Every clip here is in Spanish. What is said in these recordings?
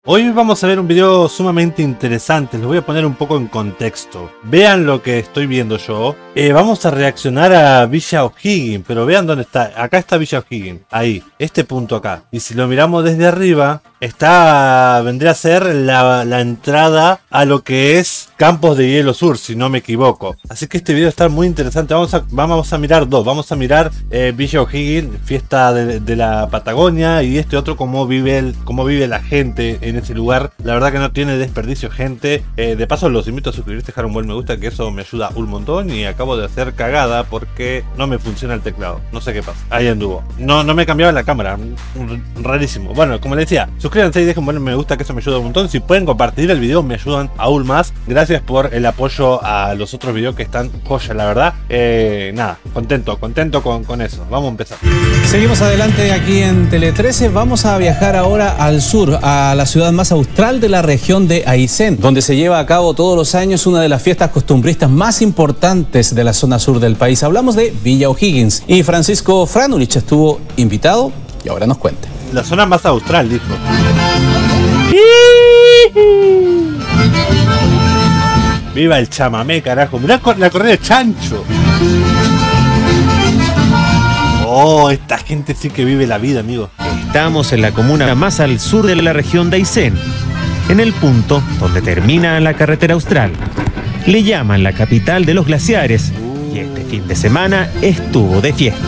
Hoy vamos a ver un video sumamente interesante, les voy a poner un poco en contexto. Vean lo que estoy viendo yo. Vamos a reaccionar a Villa O'Higgins, pero vean dónde está. Acá está Villa O'Higgins, ahí, este punto acá. Y si lo miramos desde arriba, vendría a ser la entrada a lo que es Campos de Hielo Sur, si no me equivoco. Así que este video está muy interesante. Vamos a mirar dos. Vamos a mirar Villa O'Higgins, fiesta de la Patagonia, y este otro cómo vive la gente en ese lugar. La verdad que no tiene desperdicio, gente. De paso los invito a suscribirse, dejar un buen me gusta, que eso me ayuda un montón. Y acabo de hacer cagada porque no me funciona el teclado. No sé qué pasa. Ahí anduvo. No me cambiaba la cámara. Rarísimo. Bueno, como les decía, suscríbanse y dejen un buen me gusta, que eso me ayuda un montón. Si pueden compartir el video me ayudan aún más. Gracias por el apoyo a los otros videos que están joya, la verdad. Nada, contento con eso. Vamos a empezar. Seguimos adelante aquí en Tele 13. Vamos a viajar ahora al sur, a la ciudad más austral de la región de Aysén, donde se lleva a cabo todos los años una de las fiestas costumbristas más importantes de la zona sur del país. Hablamos de Villa O'Higgins y Francisco Franulich estuvo invitado y ahora nos cuenta. La zona más austral, dijo. ¡Viva el chamamé, carajo! ¡Mirá la corrida de chancho! ¡Oh, esta gente sí que vive la vida, amigo! Estamos en la comuna más al sur de la región de Aysén, en el punto donde termina la carretera austral. Le llaman la capital de los glaciares y este fin de semana estuvo de fiesta.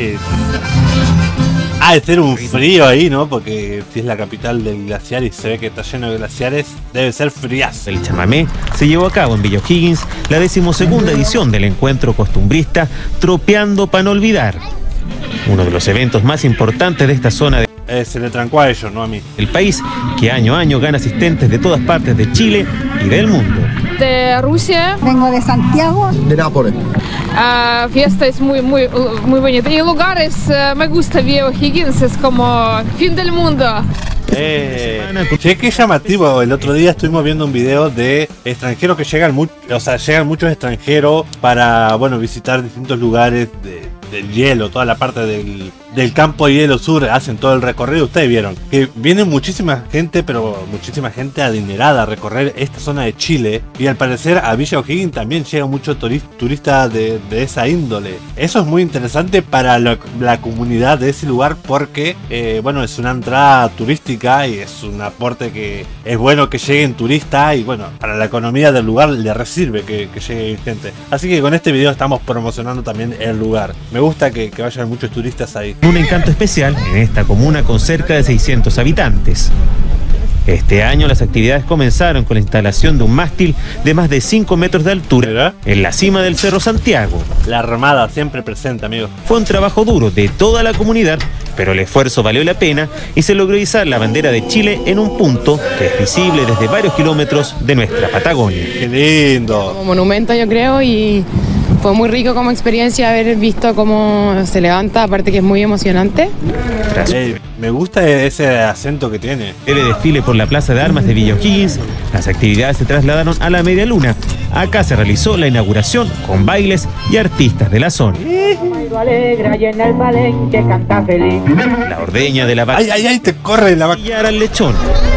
De ser un frío ahí, ¿no? Porque si es la capital del glaciar y se ve que está lleno de glaciares, debe ser friazo. El chamamé se llevó a cabo en Villa O'Higgins, la 12ª edición del encuentro costumbrista Tropeando para no olvidar. Uno de los eventos más importantes de esta zona se le trancó a ellos, no a mí. El país que año a año gana asistentes de todas partes de Chile y del mundo. De Rusia. Vengo de Santiago. De Nápoles. Fiesta es muy bonita. Y el lugar me gusta, Villa O'Higgins, es como fin del mundo. Che, qué llamativo. El otro día estuvimos viendo un video de extranjeros que llegan muchos extranjeros para, bueno, visitar distintos lugares del hielo, toda la parte del campo de hielo sur, hacen todo el recorrido. Ustedes vieron que viene muchísima gente, pero muchísima gente adinerada a recorrer esta zona de Chile, y al parecer a Villa O'Higgins también llega mucho turista de esa índole. Eso es muy interesante para la comunidad de ese lugar porque, bueno, es una entrada turística y es un aporte que es bueno que lleguen turistas, y bueno, para la economía del lugar le sirve que llegue gente. Así que con este video estamos promocionando también el lugar. Me gusta que vayan muchos turistas ahí. Un encanto especial en esta comuna con cerca de 600 habitantes. Este año las actividades comenzaron con la instalación de un mástil de más de 5 metros de altura, ¿verdad?, en la cima del Cerro Santiago. La Armada siempre presente, amigo. Fue un trabajo duro de toda la comunidad, pero el esfuerzo valió la pena y se logró izar la bandera de Chile en un punto que es visible desde varios kilómetros de nuestra Patagonia. ¡Qué lindo! Como monumento, yo creo, y fue muy rico como experiencia haber visto cómo se levanta, aparte que es muy emocionante. Me gusta ese acento que tiene. El desfile por la Plaza de Armas de Villa O'Higgins, las actividades se trasladaron a la Media Luna. Acá se realizó la inauguración con bailes y artistas de la zona. La ordeña de la vaca. ¡Ay, te corre la vaca! Y al lechón.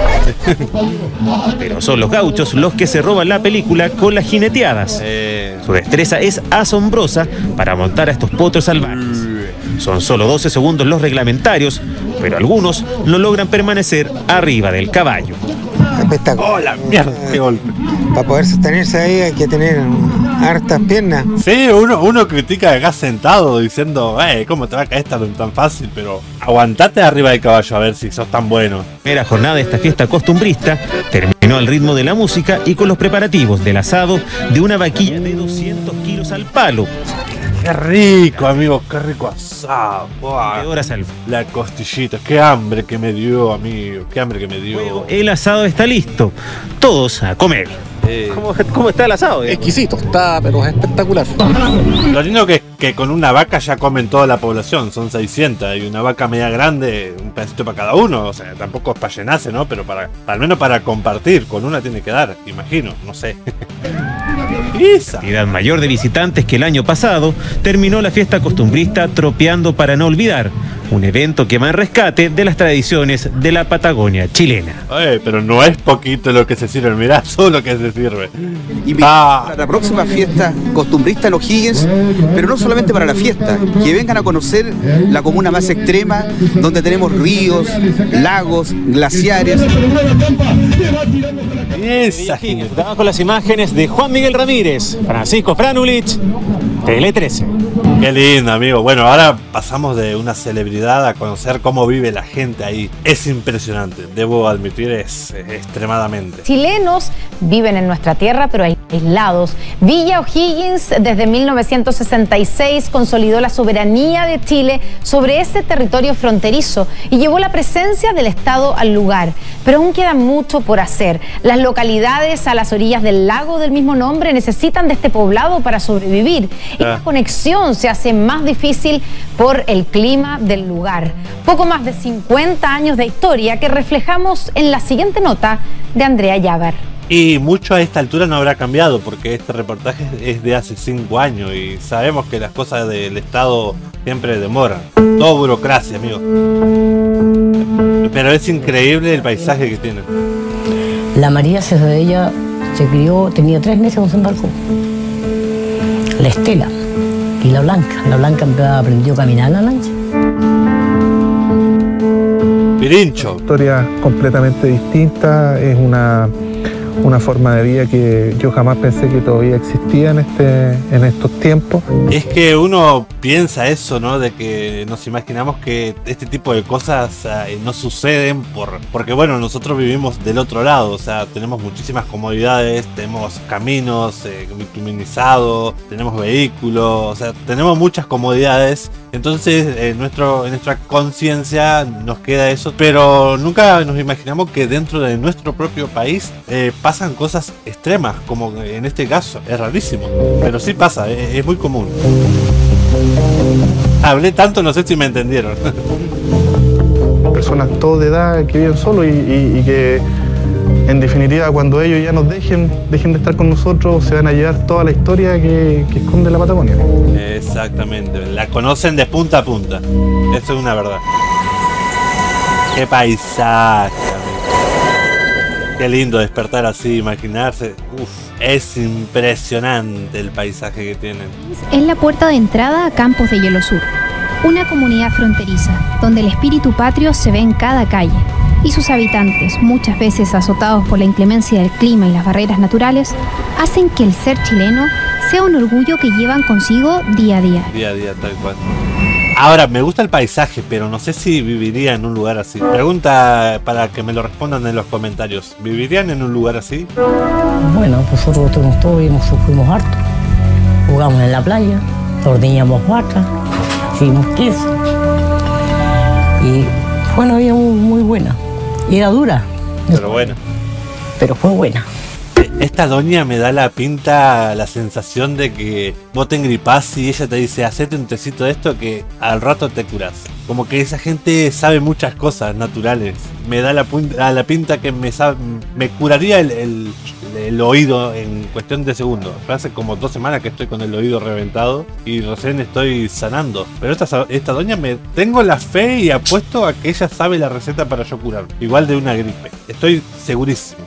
Pero son los gauchos los que se roban la película con las jineteadas. Su destreza es asombrosa para montar a estos potros salvajes. Son solo 12 segundos los reglamentarios, pero algunos no logran permanecer arriba del caballo. Espectacular. ¡Oh, la mierda! ¡Qué golpe! Para poder sostenerse ahí hay que tener hartas piernas. Sí, uno critica acá sentado diciendo, ¿cómo te va a caer tan fácil? Pero aguantate arriba del caballo a ver si sos tan bueno. La jornada de esta fiesta costumbrista terminó al ritmo de la música y con los preparativos del asado de una vaquilla de 200 kilos al palo. ¡Qué rico, amigo! ¡Qué rico asado! La costillita. ¡Qué hambre que me dio, amigo! ¡Qué hambre que me dio! El asado está listo. Todos a comer. ¿Cómo está el asado? Exquisito, está, pero es espectacular. Lo lindo que es que con una vaca ya comen toda la población, son 600, y una vaca media grande, un pedacito para cada uno, o sea, tampoco es para llenarse, ¿no? Pero al menos para compartir, con una tiene que dar, imagino, no sé. La cantidad mayor de visitantes que el año pasado terminó la fiesta costumbrista Tropeando para no olvidar, un evento que va en rescate de las tradiciones de la Patagonia chilena. Pero no es poquito lo que se sirve, mirá todo lo que se sirve. Para la próxima fiesta costumbrista en O'Higgins, pero no solamente para la fiesta, que vengan a conocer la comuna más extrema, donde tenemos ríos, lagos, glaciares. Estamos con las imágenes de Juan Miguel Ramírez, Francisco Franulich, Tele 13. Qué lindo, amigo. Bueno, ahora pasamos de una celebridad a conocer cómo vive la gente ahí. Es impresionante, debo admitir, es extremadamente. Chilenos viven en nuestra tierra, pero aislados. Villa O'Higgins desde 1966 consolidó la soberanía de Chile sobre ese territorio fronterizo y llevó la presencia del Estado al lugar. Pero aún queda mucho por hacer. Las localidades a las orillas del lago del mismo nombre necesitan de este poblado para sobrevivir. Esta conexión se hace más difícil por el clima del lugar. Poco más de 50 años de historia que reflejamos en la siguiente nota de Andrea Llaver. Y mucho a esta altura no habrá cambiado porque este reportaje es de hace 5 años y sabemos que las cosas del Estado siempre demoran. Todo burocracia, amigo. Pero es increíble el paisaje que tienen. La María Cesarella se crió, tenía 3 meses cuando se embarcó. La Estela y la Blanca. La Blanca aprendió a caminar en la lancha. Pirincho. Historia completamente distinta, es una forma de vida que yo jamás pensé que todavía existía en estos tiempos. Es que uno piensa eso, ¿no? De que nos imaginamos que este tipo de cosas no suceden porque, bueno, nosotros vivimos del otro lado, o sea, tenemos muchísimas comodidades, tenemos caminos bituminizados, tenemos vehículos, o sea, tenemos muchas comodidades. Entonces en nuestra conciencia nos queda eso, pero nunca nos imaginamos que dentro de nuestro propio país pasan cosas extremas, como en este caso. Es rarísimo, pero sí pasa, es muy común. Hablé tanto, no sé si me entendieron. Personas todos de edad que viven solos y que en definitiva cuando ellos ya nos dejen de estar con nosotros, se van a llevar toda la historia que esconde la Patagonia. Exactamente, la conocen de punta a punta, eso es una verdad. Qué paisaje, qué lindo despertar así, imaginarse. Es impresionante el paisaje que tienen. Es la puerta de entrada a Campos de Hielo Sur, una comunidad fronteriza donde el espíritu patrio se ve en cada calle y sus habitantes, muchas veces azotados por la inclemencia del clima y las barreras naturales, hacen que el ser chileno sea un orgullo que llevan consigo día a día. Día a día, tal cual. Ahora, me gusta el paisaje, pero no sé si viviría en un lugar así. Pregunta para que me lo respondan en los comentarios. ¿Vivirían en un lugar así? Bueno, nosotros estuvimos todos, fuimos hartos. Jugamos en la playa, ordeñamos vacas, hicimos queso. Y fue una vida muy buena. Y era dura. Pero buena. Pero fue buena. Esta doña me da la pinta, la sensación de que vos te engripás y ella te dice, hacete un tecito de esto que al rato te curás. Como que esa gente sabe muchas cosas naturales. Me da la pinta que me curaría el oído en cuestión de segundos. Hace como 2 semanas que estoy con el oído reventado y recién estoy sanando. Pero esta doña tengo la fe y apuesto a que ella sabe la receta para yo curar. Igual de una gripe. Estoy segurísimo.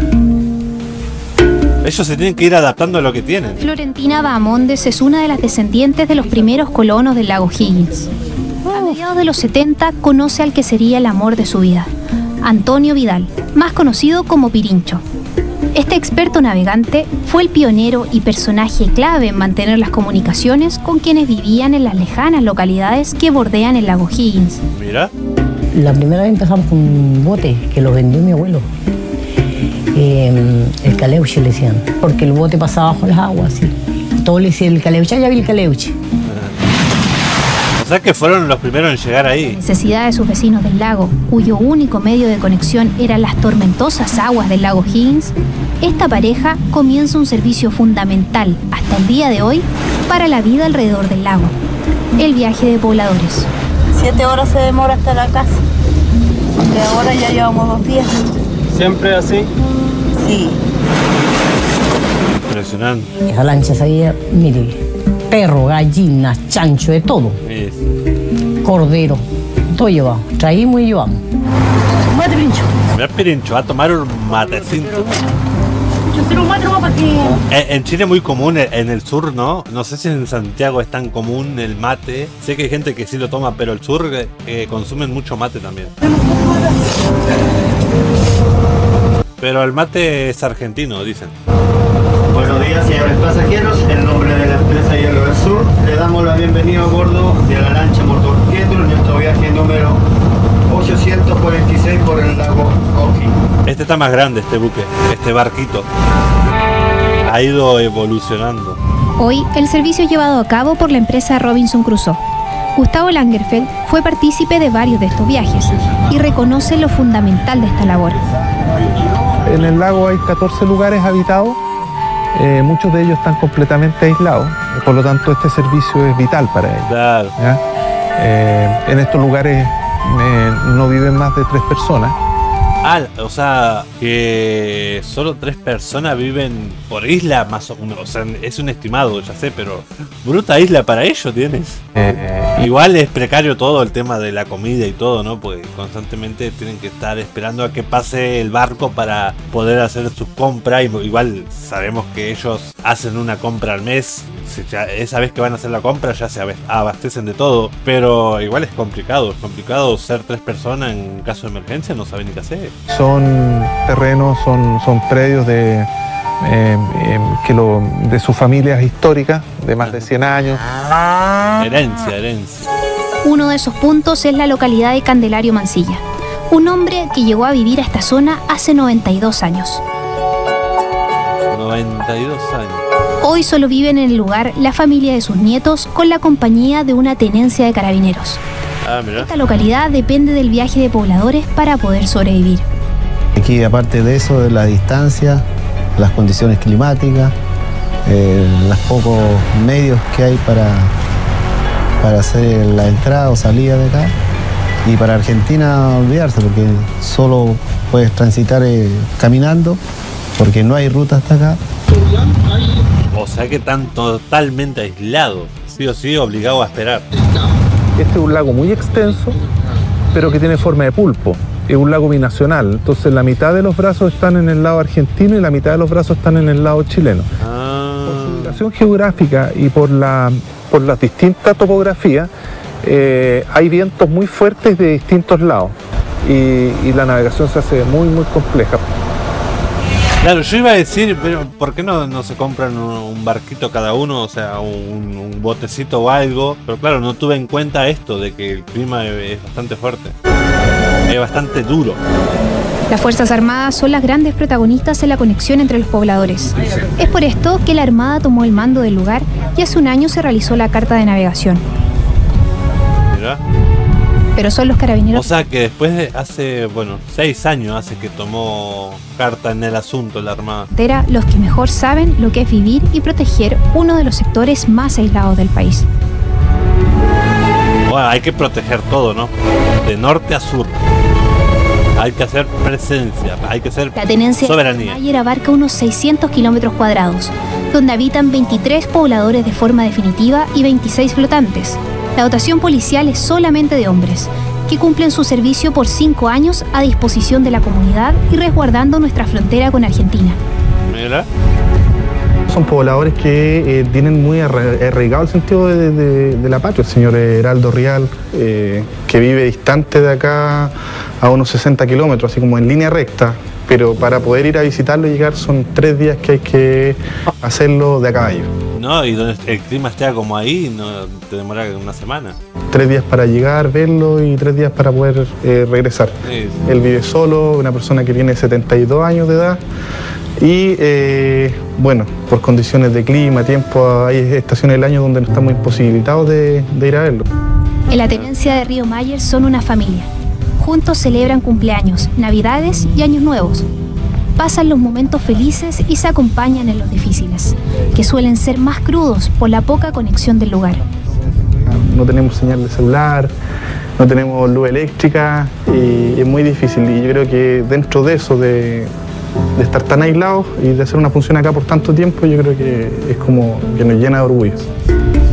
Ellos se tienen que ir adaptando a lo que tienen. Florentina Bahamondes es una de las descendientes de los primeros colonos del lago Higgins. A mediados de los 70 conoce al que sería el amor de su vida, Antonio Vidal, más conocido como Pirincho. Este experto navegante fue el pionero y personaje clave en mantener las comunicaciones con quienes vivían en las lejanas localidades que bordean el lago Higgins. Mira. La primera vez empezamos con un bote que lo vendió mi abuelo. El caleuche le decían, porque el bote pasaba bajo las aguas, ¿sí? Todo le decían el caleuche, ya vi el caleuche. O sea que fueron los primeros en llegar ahí. Necesidad de sus vecinos del lago, cuyo único medio de conexión eran las tormentosas aguas del lago Higgins, esta pareja comienza un servicio fundamental hasta el día de hoy para la vida alrededor del lago, el viaje de pobladores. 7 horas se demora hasta la casa, de ahora ya llevamos 2 días. ¿Siempre así? Sí. Impresionante. Esa lancha sabía, mire, perro, gallina, chancho, de todo. Sí. Cordero, todo llevamos, traímos y llevamos. Mate, Pirincho. Mira, Pirincho, va a tomar un matecito. Un mate nomás para que... En Chile es muy común, en el sur, ¿no? No sé si en Santiago es tan común el mate. Sé que hay gente que sí lo toma, pero el sur consumen mucho mate también. Pero el mate es argentino, dicen. Buenos días, señores pasajeros. En nombre de la empresa Hielo del Sur, le damos la bienvenida a bordo de la lancha Motor Pietro en nuestro viaje número 846 por el lago O'Higgins. Este está más grande, este buque, este barquito. Ha ido evolucionando. Hoy, el servicio es llevado a cabo por la empresa Robinson Crusoe. Gustavo Langerfeld fue partícipe de varios de estos viajes y reconoce lo fundamental de esta labor. En el lago hay 14 lugares habitados, muchos de ellos están completamente aislados, por lo tanto este servicio es vital para ellos. Claro. En estos lugares no viven más de 3 personas. Ah, o sea, que solo 3 personas viven por isla, más o menos. O sea, es un estimado, ya sé, pero bruta isla para ellos tienes. Igual es precario todo el tema de la comida y todo, ¿no? Porque constantemente tienen que estar esperando a que pase el barco para poder hacer sus compras. Igual sabemos que ellos hacen una compra al mes. Esa vez que van a hacer la compra ya se abastecen de todo. Pero igual es complicado ser 3 personas en caso de emergencia, no saben ni qué hacer. Son terrenos, son predios de sus familias históricas de más de 100 años. Herencia. Uno de esos puntos es la localidad de Candelario Mansilla, un hombre que llegó a vivir a esta zona hace 92 años. 92 años. Hoy solo viven en el lugar la familia de sus nietos con la compañía de una tenencia de carabineros. Mira. Esta localidad depende del viaje de pobladores para poder sobrevivir. Aquí, aparte de eso, de la distancia, las condiciones climáticas, los pocos medios que hay para hacer la entrada o salida de acá. Y para Argentina, olvidarse, porque solo puedes transitar caminando, porque no hay ruta hasta acá. O sea que están totalmente aislados, sí o sí, obligados a esperar. Este es un lago muy extenso, pero que tiene forma de pulpo. Es un lago binacional, entonces la mitad de los brazos están en el lado argentino y la mitad de los brazos están en el lado chileno. Por su ubicación geográfica y por las distintas topografías, hay vientos muy fuertes de distintos lados y la navegación se hace muy compleja. Claro, yo iba a decir, pero ¿por qué no se compran un barquito cada uno? O sea, un botecito o algo. Pero claro, no tuve en cuenta esto de que el clima es bastante fuerte. Es bastante duro. Las Fuerzas Armadas son las grandes protagonistas en la conexión entre los pobladores. Es por esto que la Armada tomó el mando del lugar y hace un año se realizó la carta de navegación. Mira. Pero son los carabineros. O sea que después de 6 años hace que tomó carta en el asunto la Armada. Los que mejor saben lo que es vivir y proteger uno de los sectores más aislados del país. Bueno, hay que proteger todo, ¿no? De norte a sur. Hay que hacer presencia, hay que hacer la tenencia soberanía. Mayer abarca unos 600 kilómetros cuadrados, donde habitan 23 pobladores de forma definitiva y 26 flotantes. La dotación policial es solamente de hombres, que cumplen su servicio por 5 años a disposición de la comunidad y resguardando nuestra frontera con Argentina. Mira. Son pobladores que tienen muy arraigado el sentido de la patria. El señor Heraldo Rial, que vive distante de acá a unos 60 kilómetros, así como en línea recta, pero para poder ir a visitarlo y llegar son 3 días que hay que hacerlo de a caballo. No, y donde el clima esté como ahí, no te demora una semana. 3 días para llegar, verlo y 3 días para poder regresar. Sí. Él vive solo, una persona que tiene 72 años de edad y por condiciones de clima, tiempo, hay estaciones del año donde no estamos imposibilitados de ir a verlo. En la tenencia de Río Mayer son una familia. Juntos celebran cumpleaños, navidades y años nuevos. Pasan los momentos felices y se acompañan en los difíciles, que suelen ser más crudos por la poca conexión del lugar. No tenemos señal de celular, no tenemos luz eléctrica y es muy difícil. Y yo creo que dentro de eso, de estar tan aislados y de hacer una función acá por tanto tiempo, yo creo que es como que nos llena de orgullo.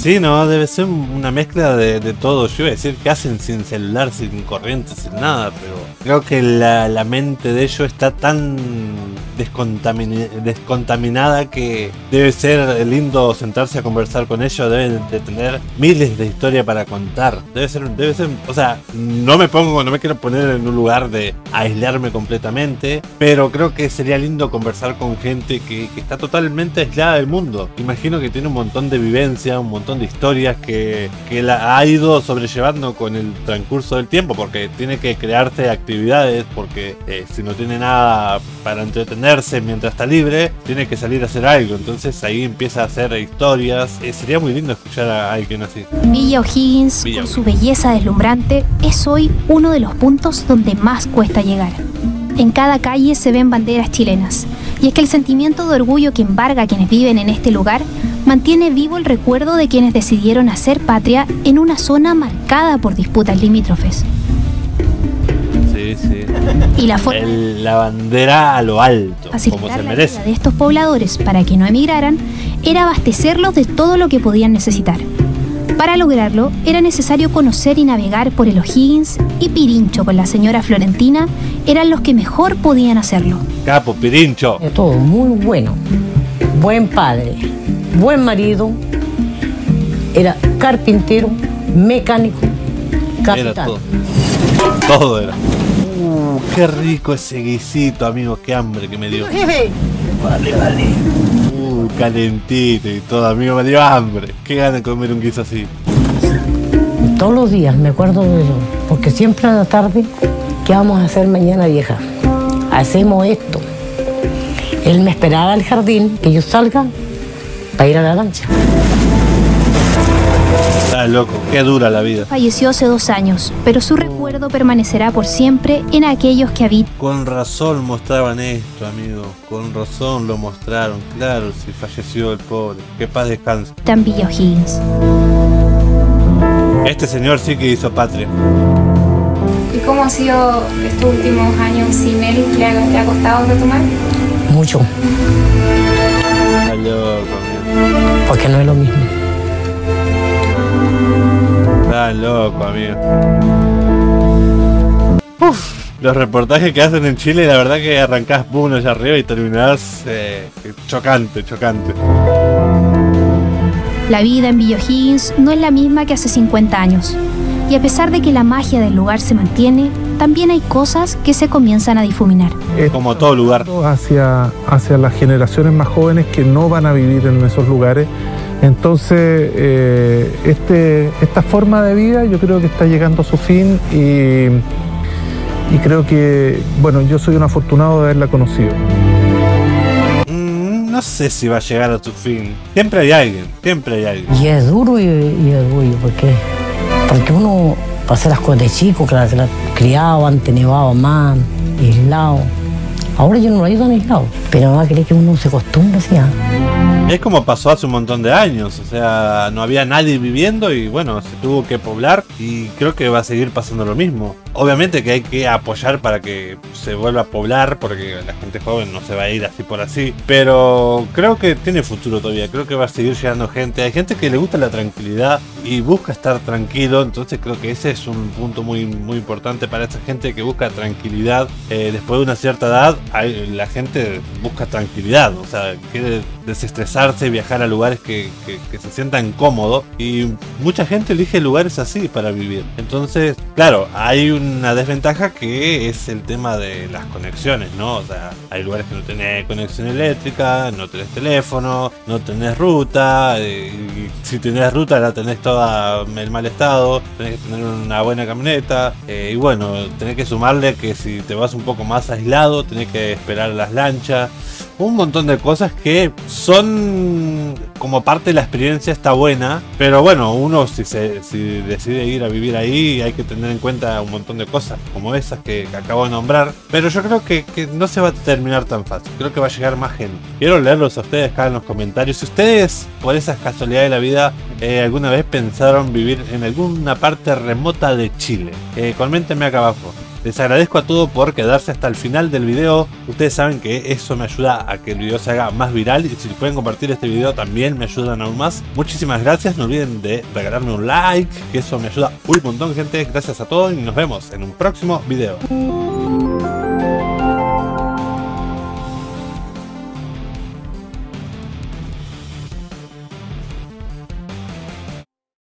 Sí, no, debe ser una mezcla de todo. Yo iba a decir que hacen sin celular, sin corriente, sin nada, pero creo que la mente de ellos está tan descontaminada que debe ser lindo sentarse a conversar con ellos. Deben de tener miles de historias para contar. Debe ser, o sea, no me quiero poner en un lugar de aislarme completamente, pero creo que sería lindo conversar con gente que está totalmente aislada del mundo. Imagino que tiene un montón de vivencia, un montón de historias que la ha ido sobrellevando con el transcurso del tiempo, porque tiene que crearse actividades, porque si no tiene nada para entretenerse mientras está libre, tiene que salir a hacer algo. Entonces ahí empieza a hacer historias. Sería muy lindo escuchar a alguien así. Villa O'Higgins, con su belleza deslumbrante, es hoy uno de los puntos donde más cuesta llegar. En cada calle se ven banderas chilenas, y es que el sentimiento de orgullo que embarga a quienes viven en este lugar mantiene vivo el recuerdo de quienes decidieron hacer patria en una zona marcada por disputas limítrofes. Sí, sí. Y la forma la bandera a lo alto, como se merece. La vida de estos pobladores para que no emigraran era abastecerlos de todo lo que podían necesitar. Para lograrlo, era necesario conocer y navegar por el O'Higgins, y Pirincho con la señora Florentina eran los que mejor podían hacerlo. Capo, Pirincho. Todo muy bueno. Buen padre, buen marido, era carpintero, mecánico, capitán. Era todo. Todo era. Qué rico ese guisito, amigo, qué hambre que me dio. Vale. Calentito y todo, amigo, me dio hambre. Qué ganas de comer un guiso así. Todos los días me acuerdo de eso, porque siempre a la tarde, ¿qué vamos a hacer mañana, vieja? Hacemos esto. Él me esperaba al jardín, que yo salga para ir a la lancha. Está loco, qué dura la vida. Falleció hace 2 años, pero su recuerdo permanecerá por siempre en aquellos que habitan. Con razón mostraban esto, amigo. Con razón lo mostraron. Claro, si falleció el pobre. Que paz descanse. En Villa O'Higgins. Este señor sí que hizo patria. ¿Y cómo ha sido estos últimos años sin él? ¿Le ha costado retomar? Mucho. Está loco, amigo. Porque no es lo mismo. Está loco, amigo. Los reportajes que hacen en Chile, la verdad que arrancás uno allá arriba y terminás chocante. La vida en Villa O'Higgins no es la misma que hace 50 años. Y a pesar de que la magia del lugar se mantiene, también hay cosas que se comienzan a difuminar. Como todo lugar. Hacia las generaciones más jóvenes que no van a vivir en esos lugares. Entonces, esta forma de vida yo creo que está llegando a su fin y creo que, bueno, yo soy un afortunado de haberla conocido. No sé si va a llegar a su fin. Siempre hay alguien. Y es duro y es duro, porque uno, para hacer las cosas de chico, que la criaban, te nevaba más, aislado. Ahora yo no lo ayudo en aislado, pero mamá cree que uno se acostumbra así. Es como pasó hace un montón de años, o sea, no había nadie viviendo y bueno, se tuvo que poblar y creo que va a seguir pasando lo mismo. Obviamente que hay que apoyar para que se vuelva a poblar porque la gente joven no se va a ir así por así, pero creo que tiene futuro todavía, creo que va a seguir llegando gente. Hay gente que le gusta la tranquilidad y busca estar tranquilo, entonces creo que ese es un punto muy importante para esa gente que busca tranquilidad. Después de una cierta edad, la gente busca tranquilidad, o sea, quiere desestresarse, viajar a lugares que se sientan cómodos y mucha gente elige lugares así para vivir. Entonces, claro, hay una desventaja que es el tema de las conexiones, ¿no? O sea, hay lugares que no tenés conexión eléctrica, no tenés teléfono, no tenés ruta, y si tenés ruta la tenés toda en mal estado, tenés que tener una buena camioneta, y bueno, tenés que sumarle que si te vas un poco más aislado, tenés que esperar las lanchas. Un montón de cosas que son como parte de la experiencia, está buena, pero bueno, uno si decide ir a vivir ahí hay que tener en cuenta un montón de cosas como esas que acabo de nombrar, pero yo creo que no se va a terminar tan fácil, creo que va a llegar más gente. Quiero leerlos a ustedes acá en los comentarios. Si ustedes, por esas casualidades de la vida, alguna vez pensaron vivir en alguna parte remota de Chile, coméntenme acá abajo. Les agradezco a todos por quedarse hasta el final del video. Ustedes saben que eso me ayuda a que el video se haga más viral, y si pueden compartir este video también me ayudan aún más. Muchísimas gracias, no olviden de regalarme un like, que eso me ayuda un montón, gente. Gracias a todos y nos vemos en un próximo video.